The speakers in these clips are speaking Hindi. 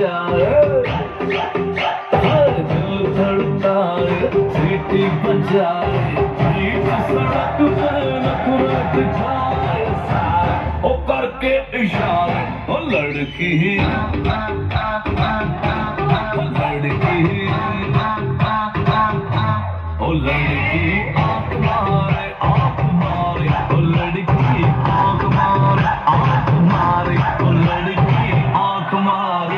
जाए, दिल धड़काए, सीटी बजाए, बीच सड़क पे नखरा दिखाए, ओ करके इशारे, ओ लड़की ओ लड़की आंख मारे, आंख मारे, ओ लड़की आंख मारे, आंख मारे, ओ लड़की आंख मारे।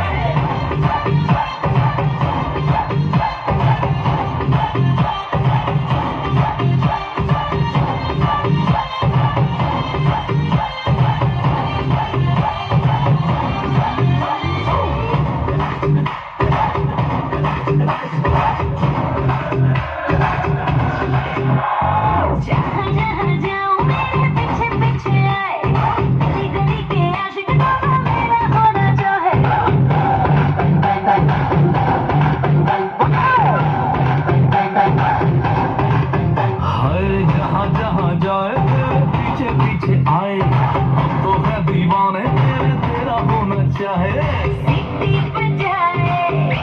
जहाँ जहाँ जाए तेरे पीछे पीछे आए, हम तो है दीवाने तेरे, तेरा होना चाहे। सीटी बजाए,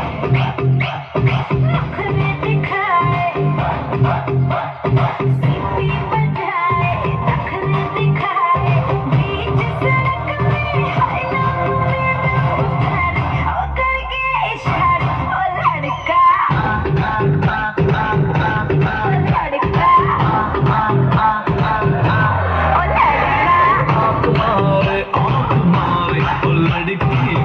नखरे दिखाए, सीटी बजाए, नखरे दिखाए, बीच सड़क में हाय लम्बे उठाए, ओ करके इशारे, ओ लड़का, आंख मारे, आंख मारे, ओ लड़की